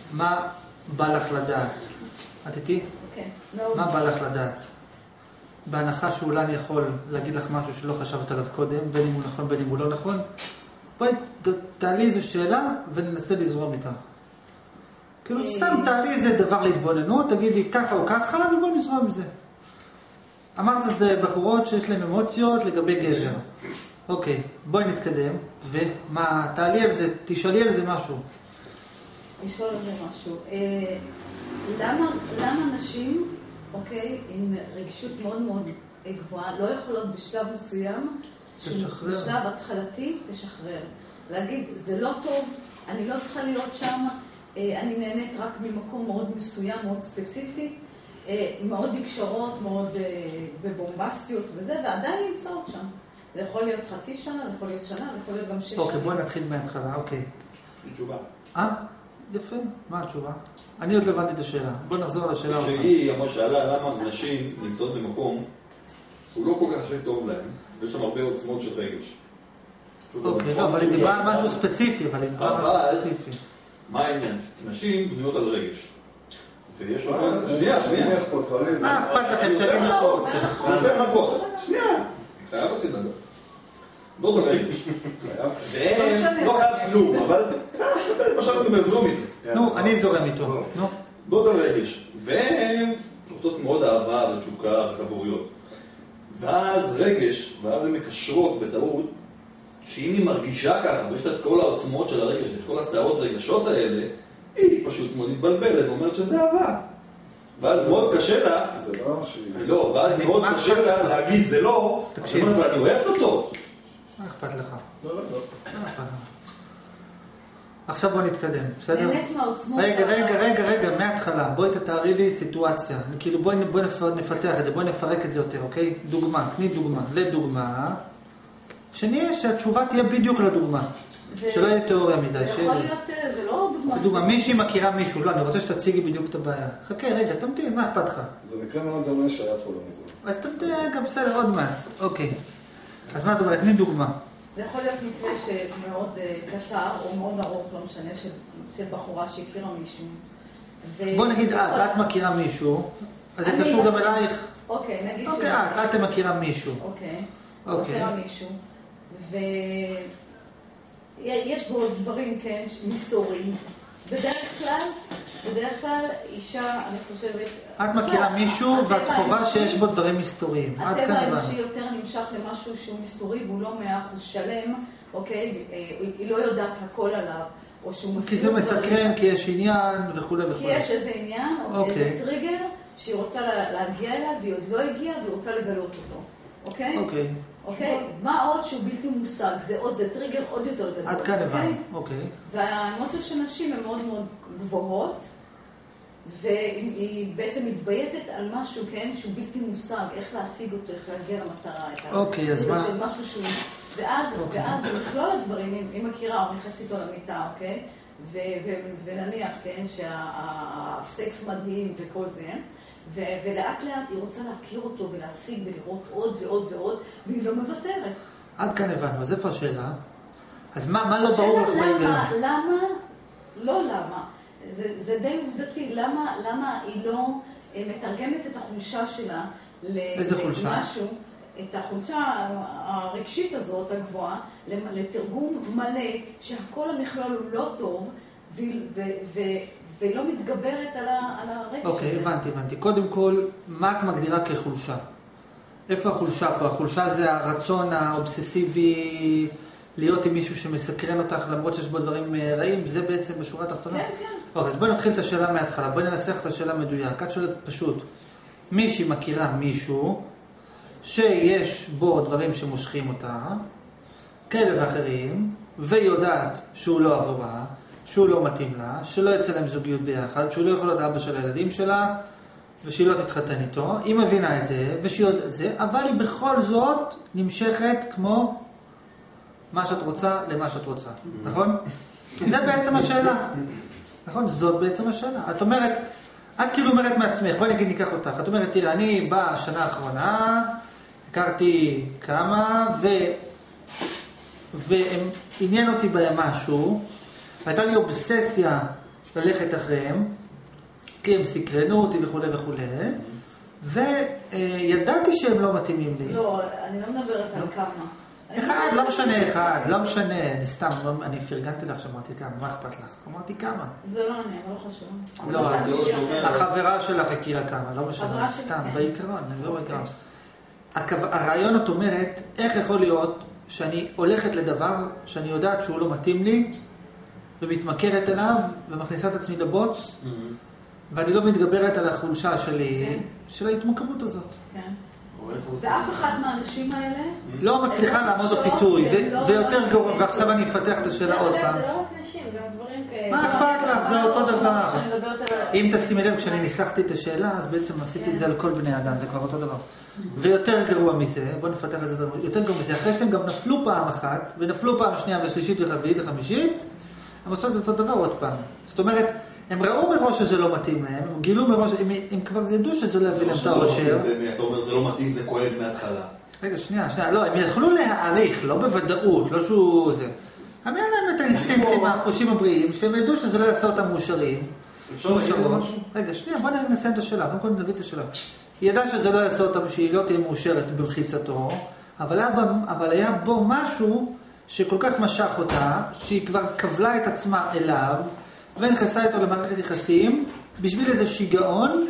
מה בא לך לדעת? את איתי? מה בא לך לדעת? בהנחה שאולי אני יכול להגיד לך משהו שלא חשבת עליו קודם, בין אם הוא נכון בין אם הוא לא נכון, בואי תעלי איזו שאלה וננסה לזרום איתה. כאילו סתם תעלי איזה דבר להתבוננות, תגידי ככה או ככה ובואי נזרום עם זה. אמרת זה בחורות שיש להן אמוציות לגבי גבר. אוקיי, בואי נתקדם, ומה, תעלי על זה, תשאלי על זה משהו. לשאול על זה משהו. למה נשים, אוקיי, עם רגישות מאוד מאוד גבוהה, לא יכולות בשלב מסוים, בשלב התחלתי, תשחרר. להגיד, זה לא טוב, אני לא צריכה להיות שם, אני נהנית רק ממקום מאוד מסוים, מאוד ספציפי, מאוד נקשרות, מאוד בבומבסטיות וזה, ועדיין נמצאות שם. זה יכול להיות חצי שנה, זה יכול להיות שנה, זה יכול להיות גם 6 שנים. אוקיי, בואי נתחיל מההתחלה, אוקיי. תשובה. יפה, מה התשובה? אני עוד לא הבנתי את השאלה. בוא נחזור על השאלה. שהיא אמרה שאלה למה נשים נמצאות במקום הוא לא כל כך טוב להם, ויש שם הרבה עוצמות של רגש. אוקיי, לא, אבל היא דיברה על משהו ספציפי, אבל מה העניין? נשים בנויות על רגש. ויש עוד... שנייה. מה אכפת לכם שאני משהו רוצה? זה נכון. שנייה. חייב לצאת לדעת. לא ברגש. והם לא חייב כלום, אבל למשל אני בזרום איתי. נו, אני זורם איתו. לא ברגש. והם נותנות מאוד אהבה ותשוקה וכבוריות. ואז רגש, ואז הן מקשרות בטעות, שאם היא מרגישה ככה, ויש לה את כל העוצמות של הרגש, ואת כל הסערות רגשות האלה, היא פשוט מאוד מתבלבלת, ואומרת שזה אהבה. ואז מאוד קשה לה, לא, ואז מאוד קשה לה להגיד זה לא, תקשיב, ואני אוהבת אותו. מה אכפת לך? לא. עכשיו בוא נתקדם, בסדר? נהנית מהעוצמות. רגע, מההתחלה, בואי תתארי לי סיטואציה, כאילו בואי נפתח את זה, בואי נפרק את זה יותר, אוקיי? דוגמה, תני דוגמה, לדוגמה, שנהיה שהתשובה תהיה בדיוק לדוגמה, שלא יהיה תיאוריה מדי. זה יכול להיות, זה לא דוגמה. דוגמה, מישהי מכירה מישהו, לא, אני רוצה שתציגי בדיוק את הבעיה. חכה, רגע, תמתין, מה אכפת לך? זה מקרה מאוד דומה שהיה פה לא מזמן. אז תמתין, רגע, בסדר, עוד מעט, אוקיי. אז מה את אומרת? תני דוגמה. זה יכול להיות מקרה שמאוד קצר או מאוד ארוך, לא משנה, של בחורה שהכירה מישהו. בוא נגיד, את מכירה מישהו, אז זה קשור גם אלייך. אוקיי, נגיד אוקיי, את מכירה מישהו. אוקיי, מכירה מישהו. ויש בו דברים, כן, מסתוריים. בדרך כלל, אישה, אני חושבת... את מכירה מישהו ואת חובה שיש בו דברים מסתוריים. הטבע האנושי יותר נמשך למשהו שהוא מסתורי והוא לא 100% שלם, אוקיי? היא לא יודעת הכל עליו, או שהוא מסתיר. כי זה מסקרן, כי יש עניין וכו'. כי יש איזה עניין, או איזה טריגר שהיא רוצה להגיע אליו, והיא עוד לא הגיעה, והיא רוצה לגלות אותו. אוקיי? אוקיי? מה עוד שהוא בלתי מושג? זה טריגר עוד יותר גדול. עד כאן הבנו, אוקיי. והאמוציות של נשים הן מאוד מאוד גבוהות, והיא בעצם מתבייתת על משהו, כן, שהוא בלתי מושג, איך להשיג אותו, איך להגיע למטרה. אוקיי, אז מה? משהו שהוא... ואז במכלול הדברים, היא מכירה, או נכנסת איתו למיטה, אוקיי? ונניח, כן, שהסקס מדהים וכל זה, ולאט לאט היא רוצה להכיר אותו ולהשיג ולראות עוד ועוד ועוד, והיא לא מוותרת. עד כאן הבנו, אז איפה השאלה? אז מה לא ברור לך בהיגיון? למה? זה די עובדתי. למה היא לא מתרגמת את החולשה שלה למשהו, את החולשה הרגשית הזאת, הגבוהה, לתרגום מלא, שהכל המכלול הוא לא טוב, ולא מתגברת על הרגש. אוקיי, הבנתי. קודם כל, מה את מגדירה כחולשה? איפה החולשה פה? החולשה זה הרצון האובססיבי להיות עם מישהו שמסקרן אותך, למרות שיש בו דברים רעים, זה בעצם בשורה התחתונה? כן. אוקיי, אז בואי נתחיל את השאלה מההתחלה, בואי ננסח את השאלה מדויק. את שואלת פשוט, מישהי מכירה מישהו שיש בו דברים שמושכים אותה, כאלה ואחרים, והיא יודעת שהוא לא עבורה, שהוא לא מתאים לה, שלא יצא להם זוגיות ביחד, שהוא לא יכול להיות אבא של הילדים שלה, ושהיא לא תתחתן איתו. היא מבינה את זה, ושהיא יודעת את זה, אבל היא בכל זאת נמשכת כמו מה שאת רוצה למה שאת רוצה. נכון? זה בעצם השאלה. נכון? זאת בעצם השאלה. את אומרת, את כאילו אומרת מעצמך, בואי נגיד ניקח אותך, את אומרת, תראה, אני בשנה האחרונה, הכרתי כמה, ועניין אותי בהם משהו, הייתה לי אובססיה ללכת אחריהם, כי הם סקרנו אותי וכו' וכו', וידעתי שהם לא מתאימים לי. לא, אני לא מדברת על כמה. אחד, לא משנה אחד, לא משנה, אני פרגנתי לך שאמרתי כמה, מה אכפת לך? אמרתי כמה. זה לא אני, אבל לא חשוב. לא, החברה שלך הכירה כמה, לא משנה, סתם, בעיקרון, לא בעיקרון. הרעיון את אומרת, איך יכול להיות שאני הולכת לדבר שאני יודעת שהוא לא מתאים לי, ומתמכרת אליו, ומכניסה את עצמי לבוץ, ואני לא מתגברת על החולשה שלי, של ההתמכרות הזאת. כן. ואף אחד מהאנשים האלה לא מצליחה לעמוד בפיתוי, ויותר גרוע, ועכשיו אני אפתח את השאלה עוד פעם. זה לא רק נשים, גם דברים כאלה. מה אכפת לך? זה אותו דבר. אם תשימי לב, כשאני ניסחתי את השאלה, אז בעצם עשיתי את זה על כל בני אדם, זה כבר אותו דבר. ויותר גרוע מזה, בואו נפתח את זה, יותר גרוע מזה, אחרי שאתם גם נפלו פעם אחת, ונפלו פעם שנייה ושלישית ורביעית וחמישית, הם עושות את אותו דבר עוד פעם. זאת אומרת, הם ראו מראש שזה לא מתאים להם, הם גילו מראש, הם כבר ידעו שזה לא יביא להם את האושר. אתה אומר, זה לא מתאים, זה כואב מההתחלה. רגע, שנייה, לא, הם יכלו להעריך, לא בוודאות, לא שהוא זה. הם היה להם את האינסטינקטים החושים הבריאים, שהם ידעו שזה לא יעשה אותם מאושרים. רגע, שנייה, בוא נסיים את השאלה, קודם כל נביא את השאלה. היא ידעה שזה לא יעשה אותם, שהיא לא תהיה מאושרת במחיצתו, אבל היה בו משהו שכל כך משך אותה, שהיא כבר קבלה את עצמה אליו, ונכנסה איתו למערכת יחסים, בשביל איזה שיגעון,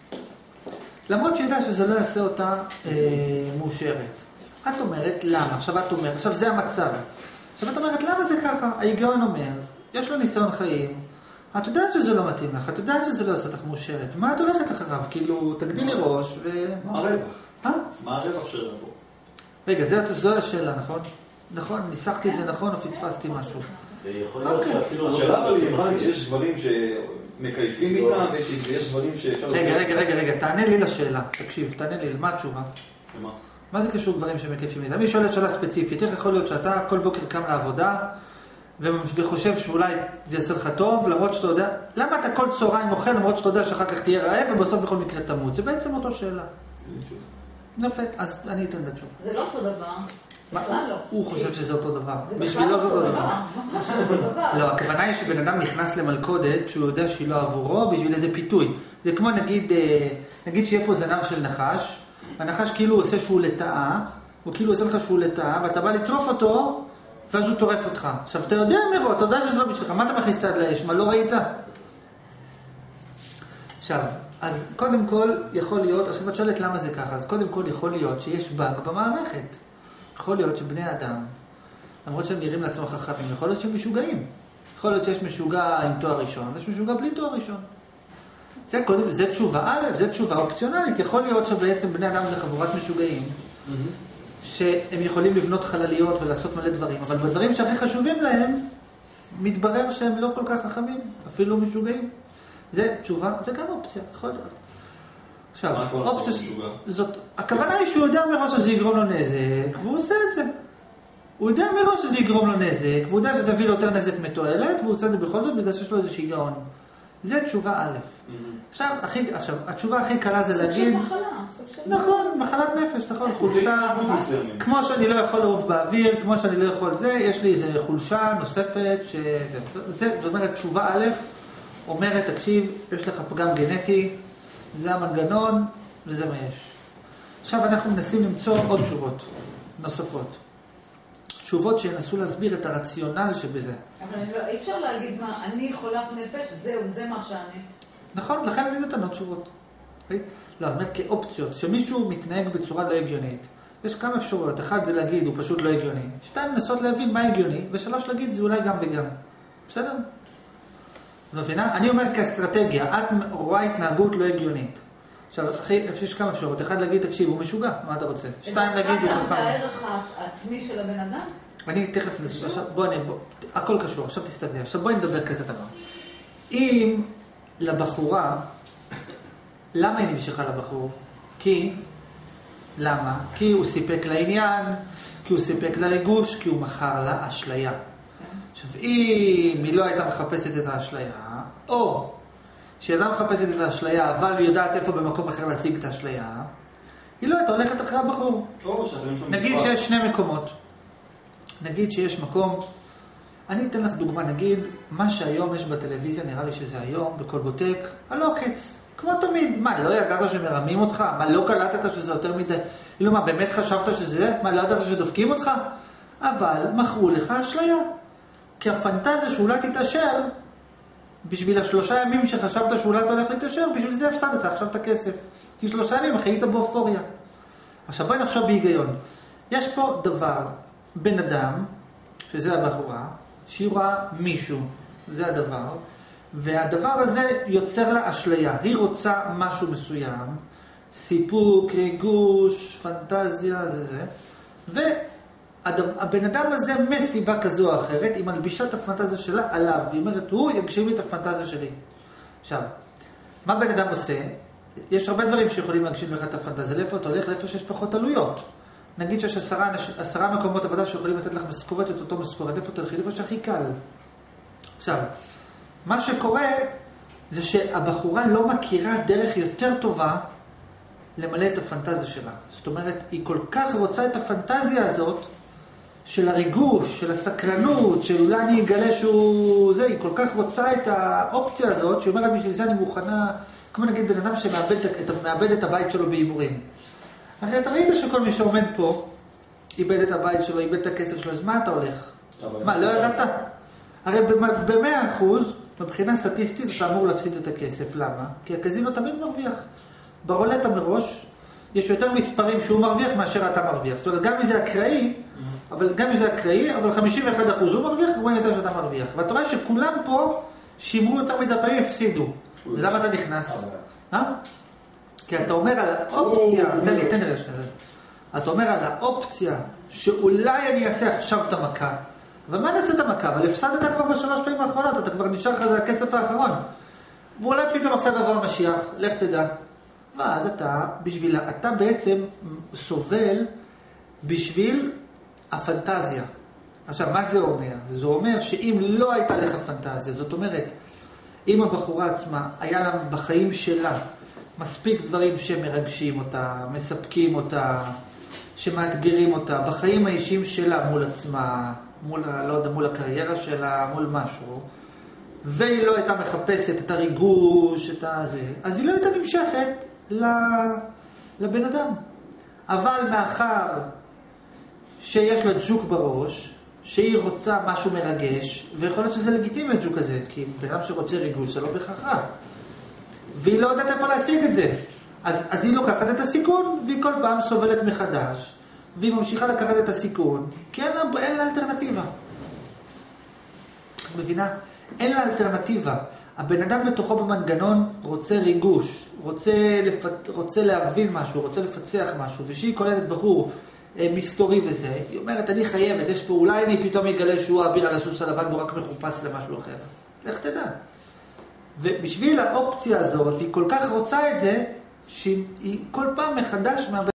למרות שהיא ידעה שזה לא יעשה אותה מאושרת. את אומרת, למה? עכשיו את אומרת, עכשיו זה המצב. עכשיו את אומרת, למה זה ככה? ההיגיון אומר, יש לו ניסיון חיים, את יודעת שזה לא מתאים לך, את יודעת שזה לא יעשה אותך מאושרת. מה את הולכת אחריו? כאילו, תגדילי ראש ו... מה הרווח? מה הרווח שלה פה? רגע, זו השאלה, נכון? נכון, ניסחתי את זה נכון או פספסתי משהו? זה יכול להיות שאפילו... השאלה אבל היא הבנת שיש דברים שמקייפים איתם, ויש דברים שאפשר... רגע, תענה לי לשאלה. תקשיב, תענה לי, מה התשובה? מה? מה זה קשור דברים שמקייפים איתם? אני שואלת שאלה ספציפית, איך יכול להיות שאתה כל בוקר קם לעבודה, וחושב שאולי זה יעשה לך טוב, למרות שאתה יודע... למה אתה כל צהריים אוכל, למרות שאתה יודע שאחר כך תהיה רעב, ובסוף בכל מקרה תמות? זה בעצם אותו שאלה. יפה, אז אני אתן את התשובה. זה לא אותו דבר. בכלל לא. הוא חושב שזה אותו דבר. בשבילו זה אותו דבר. לא, הכוונה היא שבן אדם נכנס למלכודת שהוא יודע שהיא לא עבורו בשביל איזה פיתוי. זה כמו נגיד שיהיה פה זנב של נחש, הנחש כאילו עושה שהוא לטעה, הוא כאילו עושה לך שהוא לטעה, ואתה בא לטרוף אותו, ואז הוא טורף אותך. עכשיו, אתה יודע מראש, אתה יודע שזה לא בשבילך, מה אתה מכניס את היד לאש? מה, לא ראית? עכשיו, אז קודם כל יכול להיות, עכשיו את שואלת למה זה ככה, אז קודם כל יכול להיות שיש באג במערכת. יכול להיות שבני אדם, למרות שהם נראים לעצמם חכמים, יכול להיות שהם משוגעים. יכול להיות שיש משוגע עם תואר ראשון, ויש משוגע בלי תואר ראשון. זה תשובה א', זה תשובה אופציונלית. יכול להיות שבעצם בני אדם זה חבורת משוגעים, שהם יכולים לבנות חלליות ולעשות מלא דברים, אבל בדברים שהכי חשובים להם, מתברר שהם לא כל כך חכמים, אפילו משוגעים. זה תשובה, זה גם אופציה, יכול להיות. עכשיו, אופציה זאת, הכוונה היא שהוא יודע מראש שזה יגרום לו נזק, והוא עושה את זה. הוא יודע מראש שזה יגרום לו נזק, והוא יודע שזה יביא לו יותר נזק מתועלת, והוא עושה את זה בכל זאת בגלל שיש לו איזה שיגעון. זה תשובה א'. עכשיו, התשובה הכי קלה זה להגיד... סוג של מחלה. נכון, מחלת נפש, נכון, חולשה. כמו שאני לא יכול לעוף באוויר, כמו שאני לא יכול זה, יש לי איזה חולשה נוספת, זאת אומרת, תשובה א' אומרת, תקשיב, יש לך פגם גנטי, זה המנגנון, וזה מה יש. עכשיו אנחנו מנסים למצוא עוד תשובות נוספות. תשובות שינסו להסביר את הרציונל שבזה. אבל אי אפשר להגיד מה, אני חולת נפש, זהו, זה מה שאני. נכון, לכן אני נותן עוד תשובות. לא, אני אומר כאופציות, שמישהו מתנהג בצורה לא הגיונית. יש כמה אפשרויות. אחד זה להגיד, הוא פשוט לא הגיוני. שתיים, לנסות להבין מה הגיוני, ושלוש להגיד, זה אולי גם וגם. בסדר? מבינה? אני אומר כאסטרטגיה, את רואה התנהגות לא הגיונית. עכשיו, יש כמה אפשרות. אחד להגיד, תקשיב, הוא משוגע, מה אתה רוצה? שתיים להגיד, הוא חכם. זה הערך העצמי של הבן אדם? אני תכף נסביר. עכשיו, הכל קשור, עכשיו תסתכל. עכשיו בואי נדבר כזה דבר. אם לבחורה, למה היא נמשכה לבחור? למה? כי הוא סיפק לעניין, כי הוא סיפק לריגוש, כי הוא מכר לה אשליה. עכשיו, אם היא לא הייתה מחפשת את האשליה, או שאדם מחפשת את האשליה, אבל היא יודעת איפה במקום אחר להשיג את האשליה, היא לא הייתה הולכת אחרי הבחור. נגיד שיש שני מקומות. נגיד שיש מקום, אני אתן לך דוגמה, נגיד, מה שהיום יש בטלוויזיה, נראה לי שזה היום, בקולבוטק, הלוקץ. כמו תמיד. מה, לא ידעת שמרמים אותך? מה, לא קלטת שזה יותר מדי? כאילו, מה, באמת חשבת שזה? מה, לא ידעת שדופקים אותך? אבל מכרו לך אשליה. כי הפנטזיה שאולי תתאשר, בשביל 3 ימים שחשבת שאולי אתה הולך להתאשר, בשביל זה הפסדת עכשיו את הכסף. כי 3 ימים חיית באופוריה. עכשיו בואי נחשוב בהיגיון. יש פה דבר, בן אדם, שזה הבחורה, שהיא רואה מישהו, זה הדבר, והדבר הזה יוצר לה אשליה. היא רוצה משהו מסוים, סיפוק, ריגוש, פנטזיה, זה. והבן אדם הזה מסיבה כזו או אחרת, היא מלבישה את הפנטזיה שלה עליו. היא אומרת, הוא יגשים לי את הפנטזיה שלי. עכשיו, מה בן אדם עושה? יש הרבה דברים שיכולים להגשים לך את הפנטזיה. לאיפה אתה הולך? לאיפה שיש פחות עלויות. נגיד שיש 10 מקומות עבודה שיכולים לתת לך משכורת, את אותו משכורת. איפה תלכי? איפה שהכי קל. עכשיו, מה שקורה זה שהבחורה לא מכירה דרך יותר טובה למלא את הפנטזיה שלה. זאת אומרת, היא כל כך רוצה את הפנטזיה הזאת של הריגוש, של הסקרנות, של אולי אני אגלה שהוא זה, היא כל כך רוצה את האופציה הזאת, שהיא אומרת בשביל זה אני מוכנה, כמו נגיד בן אדם שמאבד את הבית שלו באימורים. הרי אתה ראית שכל מי שעומד פה, איבד את הבית שלו, איבד את הכסף שלו, אז מה אתה הולך? מה, לא ידעת? הרי ב100%, מבחינה סטטיסטית, אתה אמור להפסיד את הכסף. למה? כי הקזינו תמיד מרוויח. ברולטה מראש, יש יותר מספרים שהוא מרוויח מאשר אתה מרוויח. זאת אומרת, גם אם זה אקראי, אבל 51% הוא מרוויח, רואים יותר שאתה מרוויח. ואתה רואה שכולם פה שימרו יותר מדי פעמים, הפסידו. אז למה אתה נכנס? כי אתה אומר על האופציה, תן לי לשנה. אתה אומר על האופציה שאולי אני אעשה עכשיו את המכה. אבל מה נעשה את המכה? אבל הפסדת כבר ב3 פעמים האחרונות, אתה כבר נשאר לך זה הכסף האחרון. ואולי פתאום עכשיו יבוא המשיח, לך תדע. ואז אתה בעצם סובל בשביל הפנטזיה. עכשיו, מה זה אומר? זה אומר שאם לא הייתה לך פנטזיה, זאת אומרת, אם הבחורה עצמה, היה לה בחיים שלה מספיק דברים שמרגשים אותה, מספקים אותה, שמאתגרים אותה, בחיים האישיים שלה מול עצמה, מול הקריירה שלה, מול משהו, והיא לא הייתה מחפשת את הריגוש, את הזה, אז היא לא הייתה נמשכת לבן אדם. אבל מאחר שיש לה ג'וק בראש, שהיא רוצה משהו מרגש, ויכול להיות שזה לגיטימי הג'וק הזה, כי בן אדם שרוצה ריגוש זה לא בכך. והיא לא יודעת איפה להשיג את זה. אז היא לוקחת את הסיכון, והיא כל פעם סובלת מחדש, והיא ממשיכה לקחת את הסיכון, כי אין לה אלטרנטיבה. את מבינה? אין לה אלטרנטיבה. הבן אדם בתוכו במנגנון רוצה ריגוש, רוצה להבין משהו, רוצה לפצח משהו, ושהיא קולטת בחור מסתורי וזה, היא אומרת, אני חייבת, יש פה, אולי אני פתאום אגלה שהוא אביר על הסוס הלבן, והוא רק מחופש למשהו אחר. לך תדע. ובשביל האופציה הזאת, היא כל כך רוצה את זה, שהיא כל פעם מחדש